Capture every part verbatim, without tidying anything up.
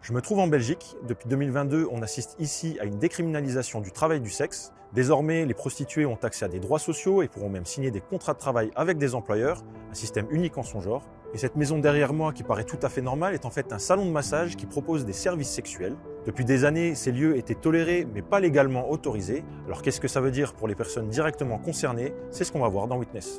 Je me trouve en Belgique. Depuis deux mille vingt-deux, on assiste ici à une décriminalisation du travail du sexe. Désormais, les prostituées ont accès à des droits sociaux et pourront même signer des contrats de travail avec des employeurs, un système unique en son genre. Et cette maison derrière moi, qui paraît tout à fait normale, est en fait un salon de massage qui propose des services sexuels. Depuis des années, ces lieux étaient tolérés mais pas légalement autorisés. Alors qu'est-ce que ça veut dire pour les personnes directement concernées? C'est ce qu'on va voir dans Witness.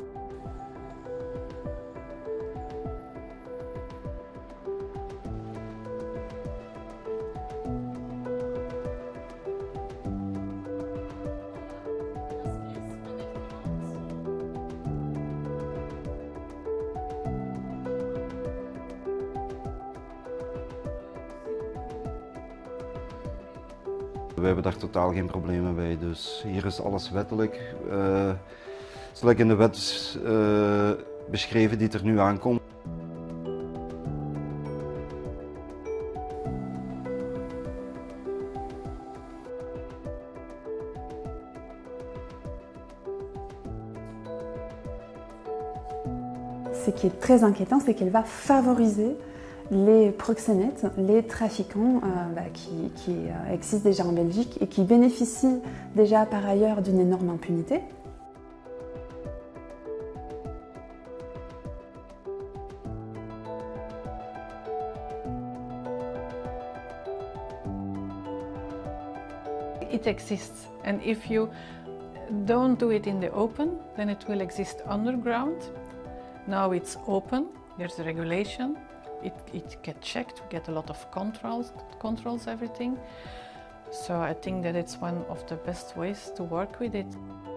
We hebben daar totaal geen problemen bij, dus hier is alles wettelijk. Uh, zal ik in de wet uh, beschreven die er nu aankomt. Ce qui est très inquiétant, c'est qu'elle va favoriser les proxénètes, les trafiquants euh, bah, qui, qui euh, existent déjà en Belgique et qui bénéficient déjà par ailleurs d'une énorme impunité. It exists, and if you don't do it in the open, then it will exist underground. Now it's open, there's a regulation. It, it gets checked, we get a lot of controls, controls everything. So I think that it's one of the best ways to work with it.